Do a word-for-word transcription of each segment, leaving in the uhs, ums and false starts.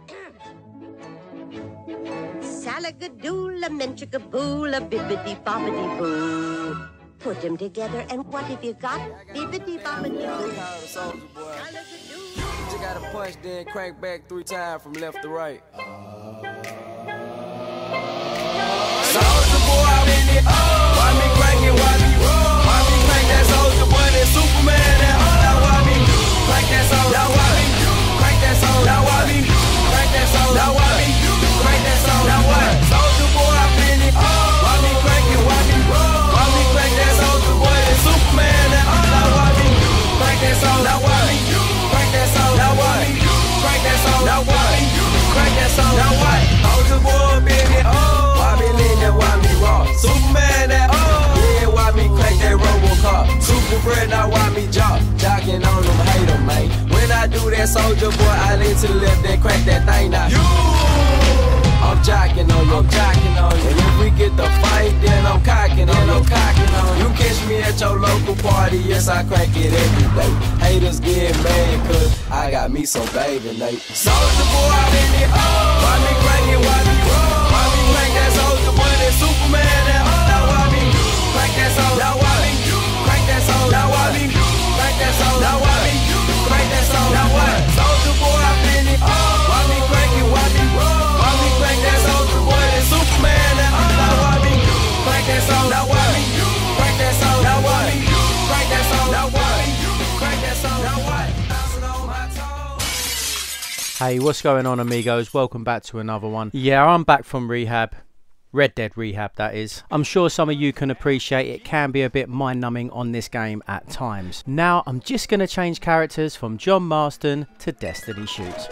Salagadoola, menchikaboola, bibbidi bobbidi boo. Put them together, and what have you got? Bibbidi bobbidi boo. Soldier boy. You gotta punch, then crank back three times from left to right. Soldier boy out in it. Why me crank it? Why me roll? Why me crank that soldier boy? That Superman. That all that why me crank that soldier? Now why me crank that soldier? Now why me crank that soldier? Now why me crank that soldier? Now what? Soldier boy out in it. Why me crank it? Why me roll? Why me crank that soldier boy? That Superman. That all that why me crank that soldier? Now why me crank that soldier? Now why me crank that soldier? Now why me crank that soldier? Now what? Soldier boy in it. Why me lean that? Why me raw? Superman that oh yeah. Why me crank that RoboCop? Super bread now. Why me jock? Jocking on them, hate them, man. When I do that, soldier boy, I lean to the left, then crank that thing now. You, I'm jocking on you, I'm jocking on you. And if we get the fight, then I'm cocking on you, I'm cocking on you. You catch me at your local party, yes I crank it every day. Haters get mad, cause I got me some baby, Nate. Soldier boy out in it, oh. Why me crank it? Why me roll? Why me crank that soldier boy? That Superman, that oh. Now why me crank that soldier? Now why me crank that soldier? Now why me crank that soldier? Now why me crank that soldier? Now what? Soldier boy out in it, oh. Why me crank it? Why me roll? Why me crank that soldier boy? That Superman, that oh. Now why me crank that soldier? Now why me crank that soldier? Now why me crank that soldier? Now why me crank that soldier? Now what? Bouncing on my toes. Hey, what's going on, amigos? Welcome back to another one. Yeah, I'm back from rehab. Red Dead Rehab, that is. I'm sure some of you can appreciate it can be a bit mind-numbing on this game at times. Now, I'm just going to change characters from John Marston to Destiny Shoots.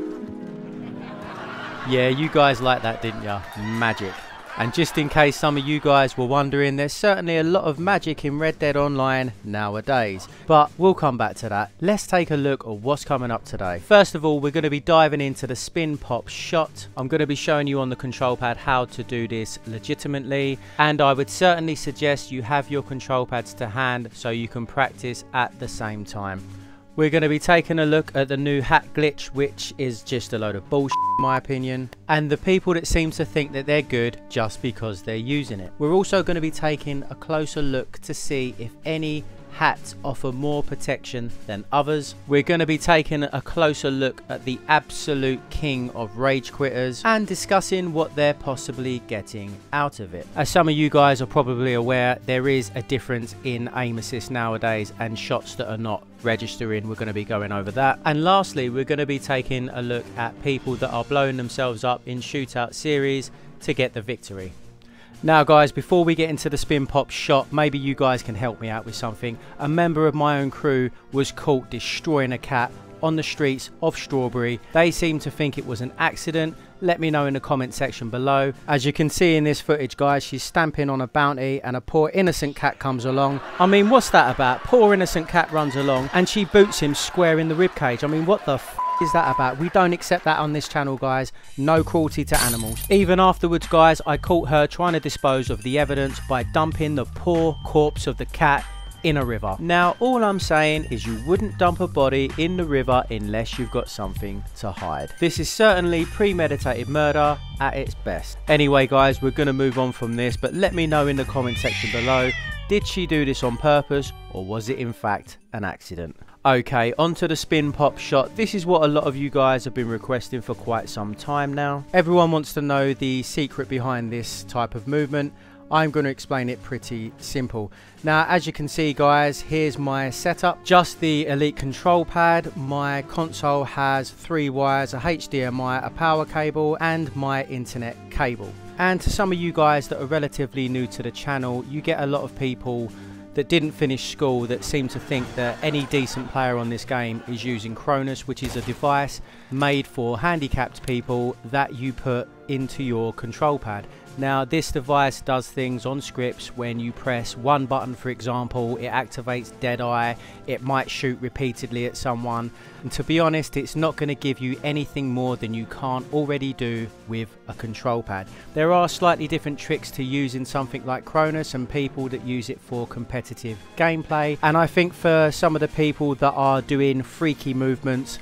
Yeah, you guys like that, didn't ya? Magic. And just in case some of you guys were wondering, there's certainly a lot of magic in Red Dead Online nowadays. But we'll come back to that. Let's take a look at what's coming up today. First of all, we're going to be diving into the spin pop shot. I'm going to be showing you on the control pad how to do this legitimately. And I would certainly suggest you have your control pads to hand so you can practice at the same time. We're going to be taking a look at the new hat glitch, which is just a load of bullshit in my opinion, and the people that seem to think that they're good just because they're using it. We're also going to be taking a closer look to see if any hats offer more protection than others. We're going to be taking a closer look at the absolute king of rage quitters and discussing what they're possibly getting out of it. As some of you guys are probably aware, there is a difference in aim assist nowadays and shots that are not registering. We're going to be going over that. And lastly, we're going to be taking a look at people that are blowing themselves up in shootout series to get the victory. Now guys, before we get into the spin pop shot, maybe you guys can help me out with something. A member of my own crew was caught destroying a cat on the streets of Strawberry. They seem to think it was an accident. Let me know in the comment section below. As you can see in this footage guys, she's stamping on a bounty and a poor innocent cat comes along. I mean, what's that about? Poor innocent cat runs along and she boots him square in the ribcage. I mean, what the f is that about? We don't accept that on this channel guys. No cruelty to animals. Even afterwards guys, I caught her trying to dispose of the evidence by dumping the poor corpse of the cat in a river. Now all I'm saying is you wouldn't dump a body in the river unless you've got something to hide. This is certainly premeditated murder at its best. Anyway guys, we're going to move on from this, but let me know in the comment section below, did she do this on purpose or was it in fact an accident? Okay, onto the spin pop shot. This is what a lot of you guys have been requesting for quite some time now. Everyone wants to know the secret behind this type of movement. I'm going to explain it pretty simple. Now, as you can see guys, here's my setup. Just the Elite control pad. My console has three wires, a H D M I, a power cable, and my internet cable. And to some of you guys that are relatively new to the channel, you get a lot of people that didn't finish school that seem to think that any decent player on this game is using Cronus, which is a device made for handicapped people that you put into your control pad. Now this device does things on scripts. When you press one button, for example, it activates Deadeye. It might shoot repeatedly at someone, and to be honest, it's not going to give you anything more than you can't already do with a control pad. There are slightly different tricks to using something like Cronus and people that use it for competitive gameplay, and I think for some of the people that are doing freaky movements,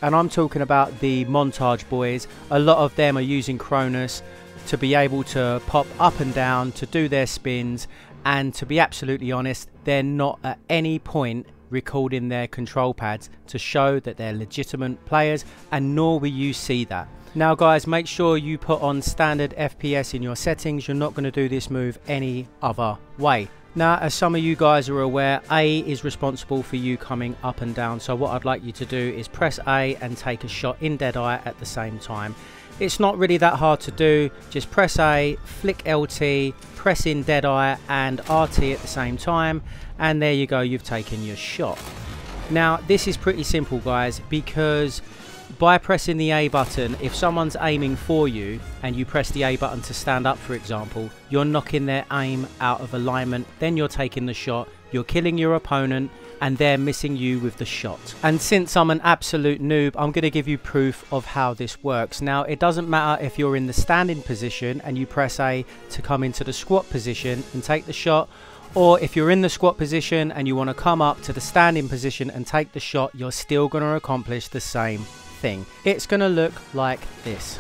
and I'm talking about the Montage boys. A lot of them are using Cronus to be able to pop up and down to do their spins, and to be absolutely honest, they're not at any point recording their control pads to show that they're legitimate players, and nor will you see that. Now guys, make sure you put on standard F P S in your settings. You're not going to do this move any other way. Now, as some of you guys are aware, A is responsible for you coming up and down. So what I'd like you to do is press A and take a shot in Deadeye at the same time. It's not really that hard to do. Just press A, flick L T, press in Deadeye and R T at the same time. And there you go, you've taken your shot. Now, this is pretty simple guys, because by pressing the A button, if someone's aiming for you and you press the A button to stand up, for example, you're knocking their aim out of alignment, then you're taking the shot, you're killing your opponent, and they're missing you with the shot. And since I'm an absolute noob, I'm going to give you proof of how this works. Now, it doesn't matter if you're in the standing position and you press A to come into the squat position and take the shot, or if you're in the squat position and you want to come up to the standing position and take the shot, you're still going to accomplish the same thing. It's going to look like this.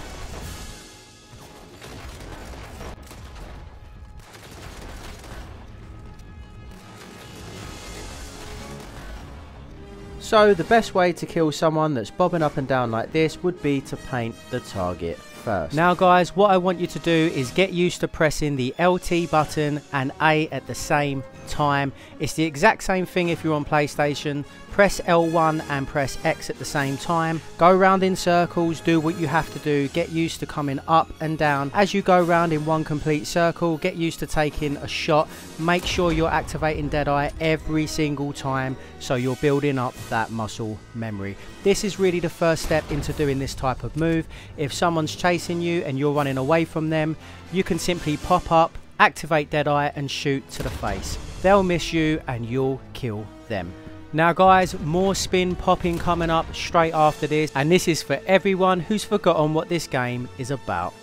So the best way to kill someone that's bobbing up and down like this would be to paint the target first. Now guys, what I want you to do is get used to pressing the L T button and A at the same time. It's the exact same thing if you're on PlayStation. Press L one and press X at the same time. Go around in circles, do what you have to do. Get used to coming up and down. As you go around in one complete circle, get used to taking a shot. Make sure you're activating Deadeye every single time, so you're building up that muscle memory. This is really the first step into doing this type of move. If someone's chasing you and you're running away from them, you can simply pop up, activate Deadeye and shoot to the face. They'll miss you and you'll kill them. Now guys, more spin popping coming up straight after this, and this is for everyone who's forgotten what this game is about.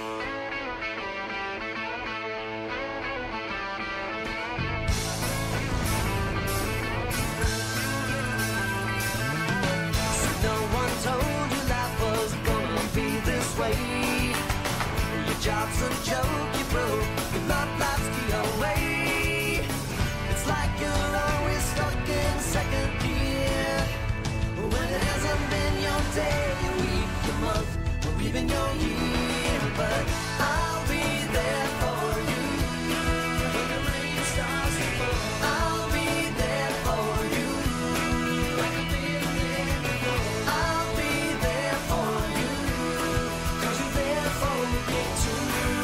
Job's a joke, you broke, your love life's the away. It's like you're always stuck in second gear, when it hasn't been your day, your week, your month, or even your year. But I'll be there for you when the rain starts to fall. I'll be there for you like I've been there before. I'll be there for you, cause you're there for me too.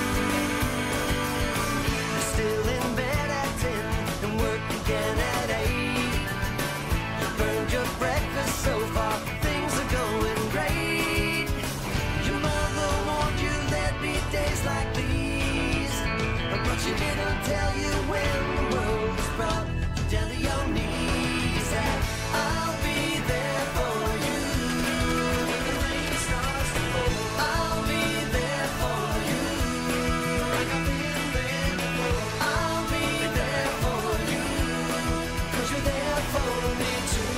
Still in bed at ten and work again at eight. You burned your breakfast so far, things are going great. Your mother warned you there'd be days like these, but she didn't tell you when the world was brought down to your knees. And I'll be there for you when the rain starts to fall. I'll be there for you like I've been there before. I'll be there for you, cause you're there for me too.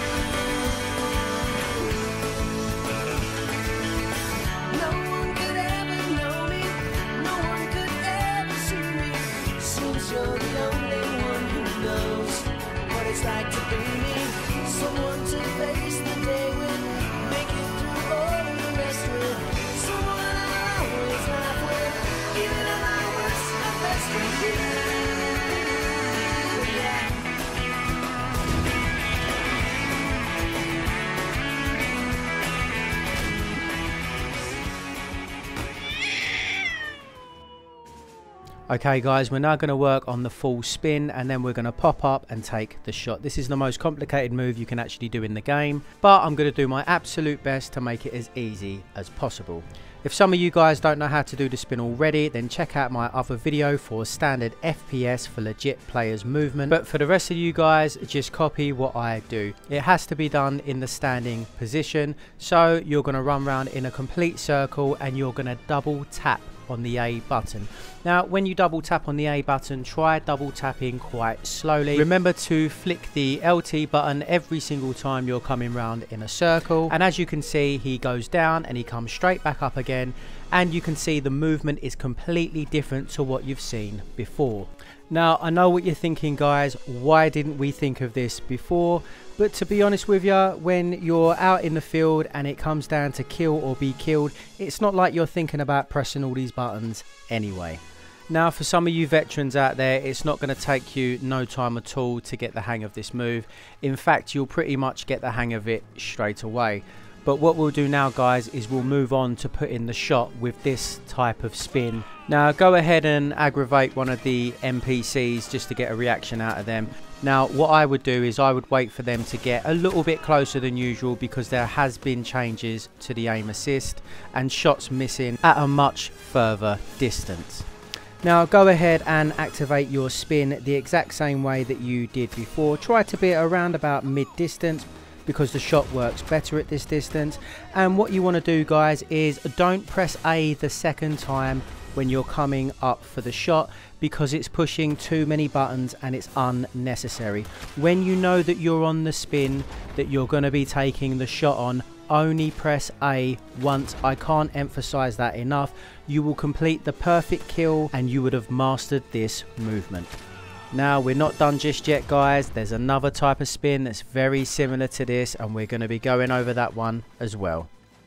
No one could ever know me, no one could ever see me. Seems you're the only one who knows what it's like to be me. Someone to face the day with, make it through all of the rest with. Someone I'll always laugh with, even at my worst, my best with you. Yeah. Okay guys, we're now going to work on the full spin, and then we're going to pop up and take the shot. This is the most complicated move you can actually do in the game, but I'm going to do my absolute best to make it as easy as possible. If some of you guys don't know how to do the spin already, then check out my other video for standard F P S for legit players movement. But for the rest of you guys, just copy what I do. It has to be done in the standing position, so you're going to run around in a complete circle and you're going to double tap on the A button. Now when you double tap on the A button, try double tapping quite slowly. Remember to flick the L T button every single time you're coming round in a circle, and as you can see, he goes down and he comes straight back up again, and you can see the movement is completely different to what you've seen before. Now I know what you're thinking, guys, why didn't we think of this before? But to be honest with you, when you're out in the field and it comes down to kill or be killed, it's not like you're thinking about pressing all these buttons anyway. Now for some of you veterans out there, it's not going to take you no time at all to get the hang of this move. In fact, you'll pretty much get the hang of it straight away. But what we'll do now, guys, is we'll move on to put in the shot with this type of spin. Now go ahead and aggravate one of the N P Cs just to get a reaction out of them. Now what I would do is I would wait for them to get a little bit closer than usual, because there has been changes to the aim assist and shots missing at a much further distance. Now go ahead and activate your spin the exact same way that you did before. Try to be around about mid distance, because the shot works better at this distance. And what you want to do, guys, is don't press A the second time when you're coming up for the shot, because it's pushing too many buttons and it's unnecessary. When you know that you're on the spin that you're going to be taking the shot on, only press A once. I can't emphasize that enough. You will complete the perfect kill and you would have mastered this movement. Now we're not done just yet, guys. There's another type of spin that's very similar to this, and we're going to be going over that one as well.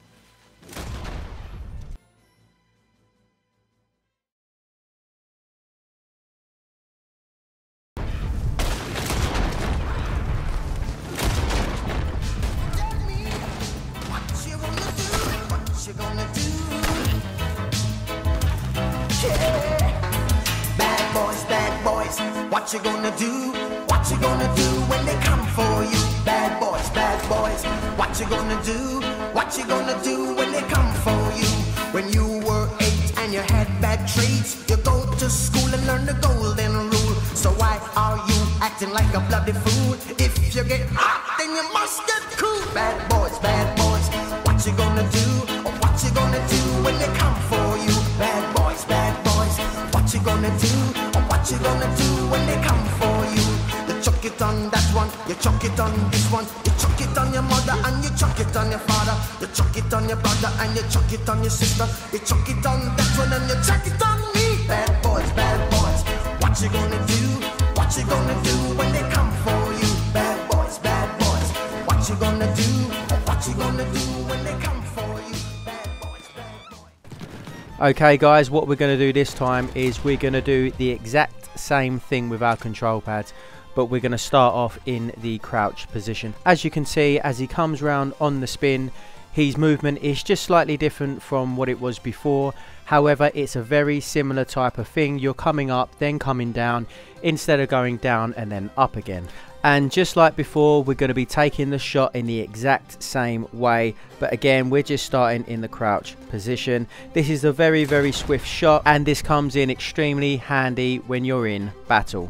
What you gonna do? What you gonna do when they come for you? Bad boys, bad boys. What you gonna do? What you gonna do when they come for you? When you were eight and you had bad traits, you go to school and learn the golden rule. So why are you acting like a bloody fool? If you get hot, then you must get cool. Bad boys, bad boys. What you gonna do? Or what you gonna do when they come for you? Bad boys, bad boys. What you gonna do? Or what you gonna do when they come for you? You chuck it on that one, you chuck it on this one, you chuck it on your mother and you chuck it on your father, you chuck it on your brother and you chuck it on your sister, you chuck it on that one and you chuck it on me. Bad boys, bad boys. What you gonna do? What you gonna do when they come for you? Bad boys, bad boys. What you gonna do? What you gonna do when they come for you? Bad boys, bad boys. Okay, guys, what we're going to do this time is we're going to do the exact same thing with our control pads, but we're going to start off in the crouch position. As you can see, as he comes round on the spin, his movement is just slightly different from what it was before. However, it's a very similar type of thing. You're coming up, then coming down, instead of going down and then up again. And just like before, we're going to be taking the shot in the exact same way, but again, we're just starting in the crouch position. This is a very, very swift shot, and this comes in extremely handy when you're in battle.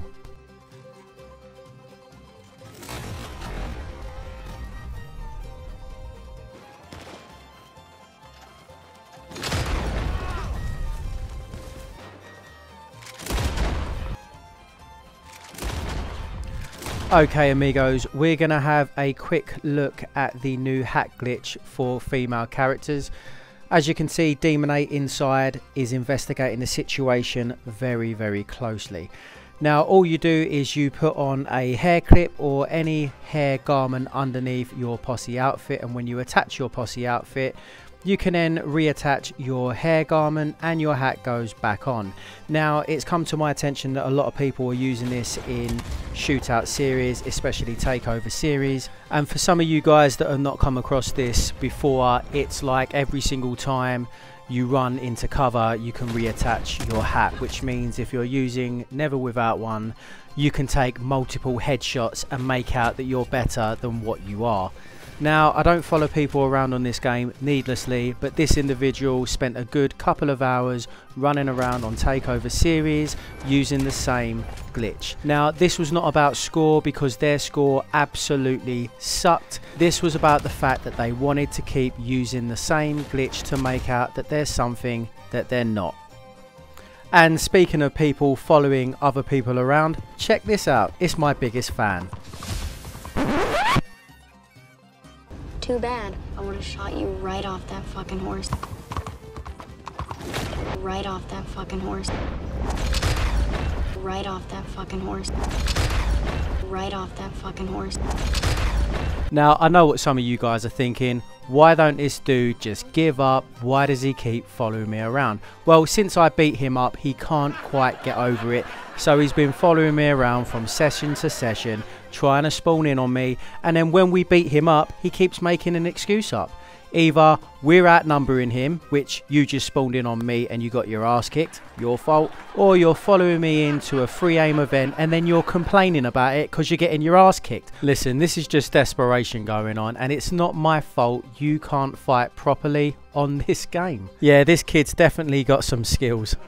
Okay, amigos, we're going to have a quick look at the new hack glitch for female characters. As you can see, Demon eight inside is investigating the situation very, very closely. Now, all you do is you put on a hair clip or any hair garment underneath your posse outfit, and when you attach your posse outfit, you can then reattach your hair garment and your hat goes back on. Now, it's come to my attention that a lot of people are using this in shootout series, especially takeover series. And for some of you guys that have not come across this before, it's like every single time you run into cover, you can reattach your hat, which means if you're using Never Without One, you can take multiple headshots and make out that you're better than what you are. Now, I don't follow people around on this game needlessly, but this individual spent a good couple of hours running around on Takeover series using the same glitch. Now, this was not about score, because their score absolutely sucked. This was about the fact that they wanted to keep using the same glitch to make out that there's something that they're not. And speaking of people following other people around, check this out, it's my biggest fan. Too bad. I would have shot you right off that fucking horse. Right off that fucking horse. Right off that fucking horse. Right off that fucking horse. Now, I know what some of you guys are thinking. Why don't this dude just give up? Why does he keep following me around? Well, since I beat him up, he can't quite get over it. So he's been following me around from session to session, trying to spawn in on me. And then when we beat him up, he keeps making an excuse up. Either we're outnumbering him, which you just spawned in on me and you got your ass kicked, your fault, or you're following me into a free aim event and then you're complaining about it because you're getting your ass kicked. Listen, this is just desperation going on, and it's not my fault you can't fight properly on this game. Yeah, this kid's definitely got some skills.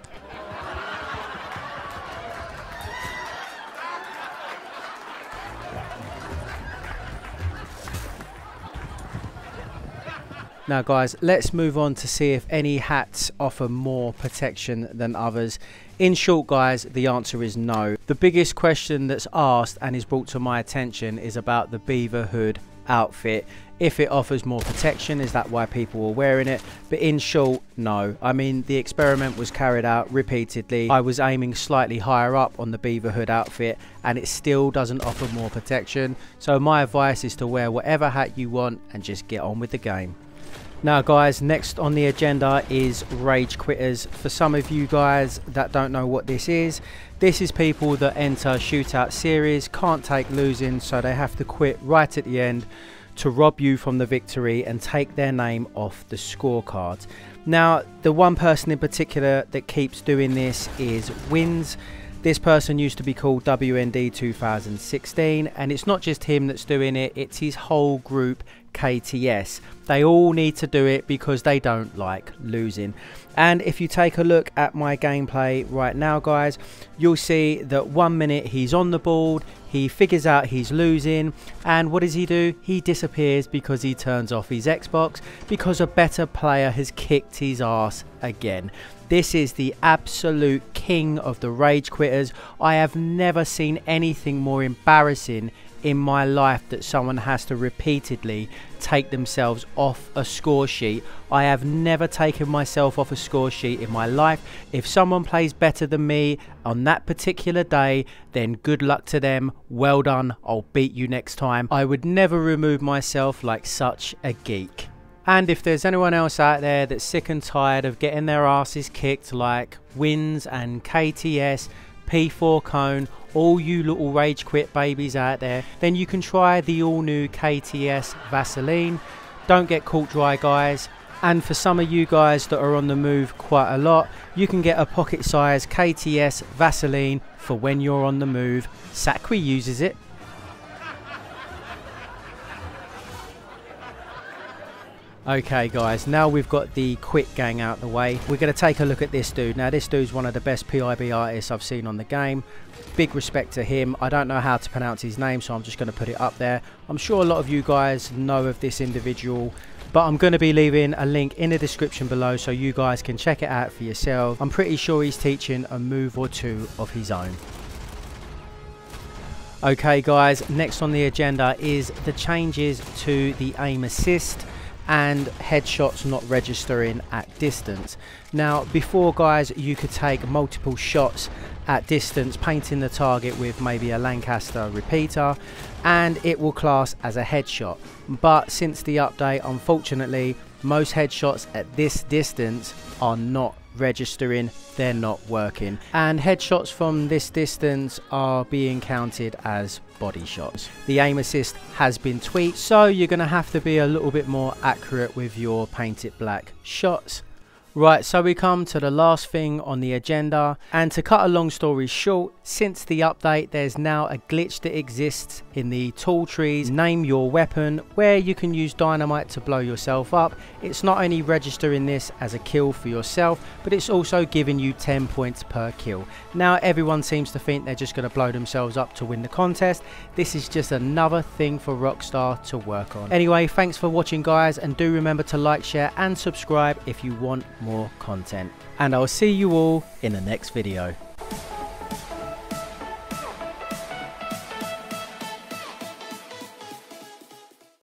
Now guys, let's move on to see if any hats offer more protection than others. In short guys, the answer is no. The biggest question that's asked and is brought to my attention is about the beaver hood outfit. If it offers more protection, is that why people are wearing it? But in short, no. I mean, the experiment was carried out repeatedly. I was aiming slightly higher up on the beaver hood outfit and it still doesn't offer more protection. So my advice is to wear whatever hat you want and just get on with the game. Now guys, next on the agenda is Rage Quitters. For some of you guys that don't know what this is, this is people that enter shootout series, can't take losing, so they have to quit right at the end to rob you from the victory and take their name off the scorecards. Now, the one person in particular that keeps doing this is Wins. This person used to be called W N D two thousand sixteen, and it's not just him that's doing it, it's his whole group K T S. They all need to do it because they don't like losing. And if you take a look at my gameplay right now guys, you'll see that one minute he's on the board, he figures out he's losing, and what does he do? He disappears because he turns off his Xbox because a better player has kicked his ass again. This is the absolute king of the Rage Quitters. I have never seen anything more embarrassing in my life that someone has to repeatedly take themselves off a score sheet. I have never taken myself off a score sheet in my life. If someone plays better than me on that particular day, then good luck to them. Well done, I'll beat you next time. I would never remove myself like such a geek. And if there's anyone else out there that's sick and tired of getting their asses kicked like Wins and K T S, P four Cone, all you little Rage Quit babies out there, then you can try the all new K T S Vaseline. Don't get caught dry guys. And for some of you guys that are on the move quite a lot, you can get a pocket size K T S Vaseline for when you're on the move. Sacri uses it. Okay guys, now we've got the Quit gang out the way, we're going to take a look at this dude. Now this dude's one of the best P I B artists I've seen on the game. Big respect to him. I don't know how to pronounce his name, so I'm just going to put it up there. I'm sure a lot of you guys know of this individual, but I'm going to be leaving a link in the description below so you guys can check it out for yourself. I'm pretty sure he's teaching a move or two of his own. Okay guys, next on the agenda is the changes to the aim assist and headshots not registering at distance. Now before guys, you could take multiple shots at distance painting the target with maybe a Lancaster repeater and it will class as a headshot, but since the update, unfortunately most headshots at this distance are not registering, they're not working, and headshots from this distance are being counted as body shots. The aim assist has been tweaked, so you're going to have to be a little bit more accurate with your paint it black shots. Right, so we come to the last thing on the agenda, and to cut a long story short, since the update there's now a glitch that exists in the tool trees, name your weapon, where you can use dynamite to blow yourself up. It's not only registering this as a kill for yourself, but it's also giving you ten points per kill. Now everyone seems to think they're just going to blow themselves up to win the contest. This is just another thing for Rockstar to work on. Anyway, thanks for watching guys, and do remember to like, share and subscribe if you want more more content. And I'll see you all in the next video.